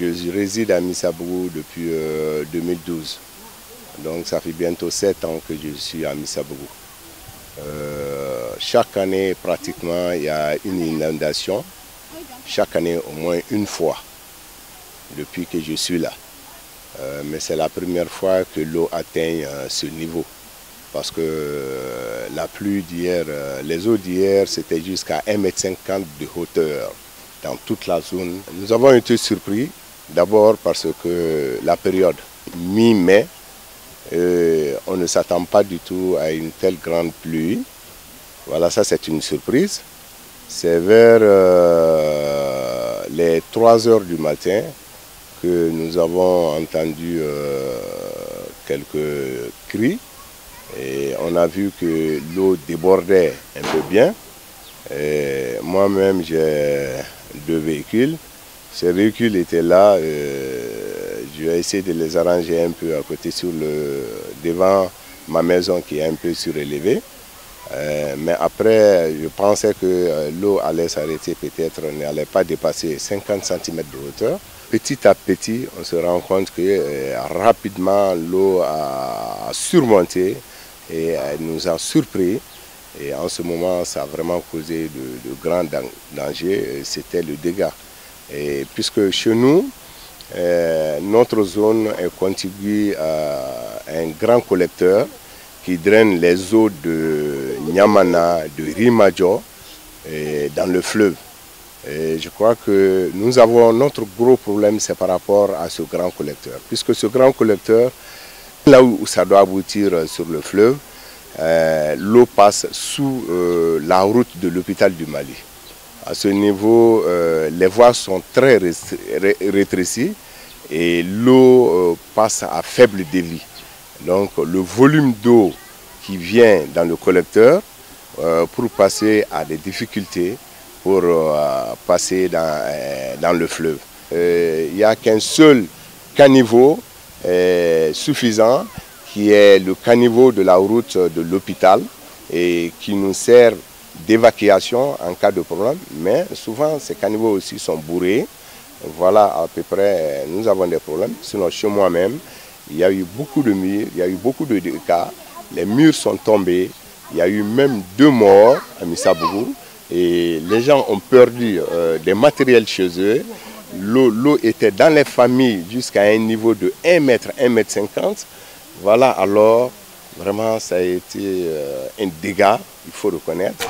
Je réside à Missabougou depuis 2012. Donc ça fait bientôt 7 ans que je suis à Missabougou. Chaque année, pratiquement, il y a une inondation. Chaque année, au moins une fois, depuis que je suis là. Mais c'est la première fois que l'eau atteint ce niveau. Parce que la pluie d'hier, les eaux d'hier, c'était jusqu'à 1,50 m de hauteur dans toute la zone. Nous avons été surpris, d'abord parce que la période mi-mai, on ne s'attend pas du tout à une telle grande pluie. Voilà, ça c'est une surprise. C'est vers les 3 heures du matin que nous avons entendu quelques cris. Et on a vu que l'eau débordait un peu bien. Moi-même, j'ai 2 véhicules. Ces véhicules étaient là. Je vais essayer de les arranger un peu à côté devant ma maison qui est un peu surélevée. Mais après, je pensais que l'eau allait s'arrêter, peut-être n'allait pas dépasser 50 cm de hauteur. Petit à petit, on se rend compte que rapidement, l'eau a surmonté et elle nous a surpris. Et en ce moment, ça a vraiment causé de grands dangers. C'était le dégât. Et puisque chez nous, notre zone est contiguë à un grand collecteur qui draine les eaux de Nyamana, de Rimadjo, dans le fleuve. Et je crois que nous avons notre gros problème, c'est par rapport à ce grand collecteur. Puisque ce grand collecteur, là où ça doit aboutir sur le fleuve, l'eau passe sous la route de l'hôpital du Mali. À ce niveau, les voies sont très rétrécies et l'eau passe à faible débit. Donc le volume d'eau qui vient dans le collecteur pour passer à des difficultés pour passer dans le fleuve. Il n'y a qu'un seul caniveau suffisant qui est le caniveau de la route de l'hôpital et qui nous sert d'évacuation en cas de problème. Mais souvent ces caniveaux aussi sont bourrés. Voilà à peu près, nous avons des problèmes. Sinon chez moi-même, il y a eu beaucoup de murs, il y a eu beaucoup de dégâts. Les murs sont tombés. Il y a eu même 2 morts à Missabougou. Et les gens ont perdu des matériels chez eux. L'eau était dans les familles jusqu'à un niveau de 1 m, 1,50 m. Voilà, alors vraiment ça a été un dégât, il faut reconnaître.